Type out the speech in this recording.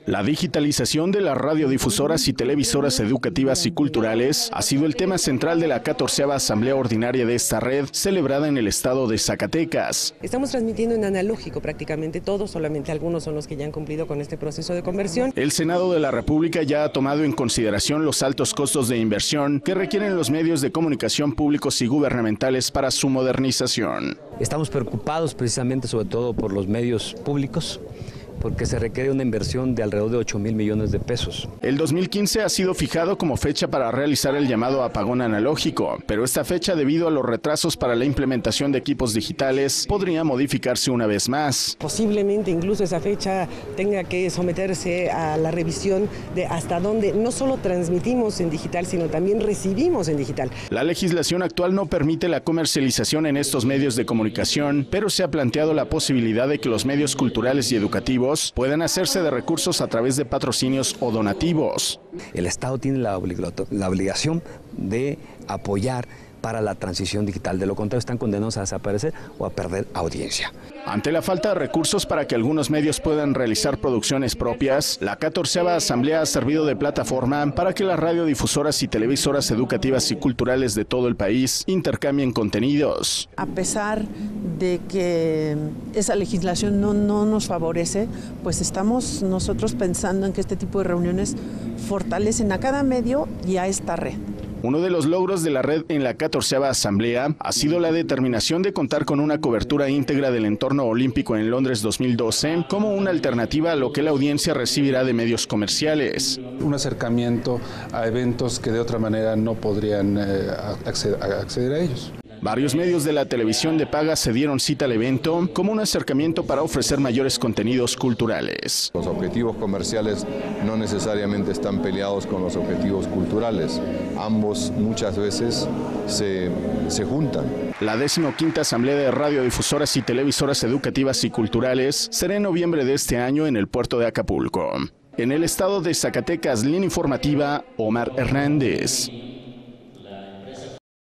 La digitalización de las radiodifusoras y televisoras educativas y culturales ha sido el tema central de la 14ª Asamblea Ordinaria de esta red, celebrada en el estado de Zacatecas. Estamos transmitiendo en analógico prácticamente todos, solamente algunos son los que ya han cumplido con este proceso de conversión. El Senado de la República ya ha tomado en consideración los altos costos de inversión que requieren los medios de comunicación públicos y gubernamentales para su modernización. Estamos preocupados precisamente sobre todo por los medios públicos, porque se requiere una inversión de alrededor de 8,000 millones de pesos. El 2015 ha sido fijado como fecha para realizar el llamado apagón analógico, pero esta fecha, debido a los retrasos para la implementación de equipos digitales, podría modificarse una vez más. Posiblemente incluso esa fecha tenga que someterse a la revisión de hasta dónde no solo transmitimos en digital, sino también recibimos en digital. La legislación actual no permite la comercialización en estos medios de comunicación, pero se ha planteado la posibilidad de que los medios culturales y educativos puedan hacerse de recursos a través de patrocinios o donativos. El Estado tiene la obligación de apoyar para la transición digital, de lo contrario están condenados a desaparecer o a perder audiencia. Ante la falta de recursos para que algunos medios puedan realizar producciones propias, la 14ª Asamblea ha servido de plataforma para que las radiodifusoras y televisoras educativas y culturales de todo el país intercambien contenidos. A pesar de que esa legislación no nos favorece, pues estamos nosotros pensando en que este tipo de reuniones fortalecen a cada medio y a esta red. Uno de los logros de la red en la 14ª Asamblea ha sido la determinación de contar con una cobertura íntegra del entorno olímpico en Londres 2012 como una alternativa a lo que la audiencia recibirá de medios comerciales. Un acercamiento a eventos que de otra manera no podrían acceder a ellos. Varios medios de la televisión de paga se dieron cita al evento como un acercamiento para ofrecer mayores contenidos culturales. Los objetivos comerciales no necesariamente están peleados con los objetivos culturales. Ambos muchas veces se juntan. La 15ª Asamblea de Radiodifusoras y Televisoras Educativas y Culturales será en noviembre de este año en el puerto de Acapulco. En el estado de Zacatecas, línea informativa, Omar Hernández.